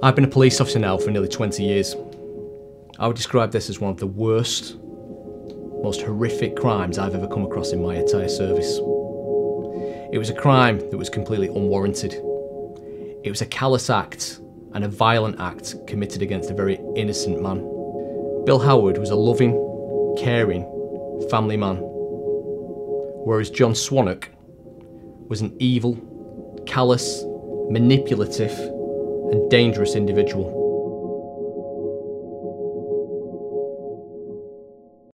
I've been a police officer now for nearly 20 years. I would describe this as one of the worst, most horrific crimes I've ever come across in my entire service. It was a crime that was completely unwarranted. It was a callous act and a violent act committed against a very innocent man. Bill Howard was a loving, caring, family man, whereas John Swannack was an evil, callous, manipulative and dangerous individual.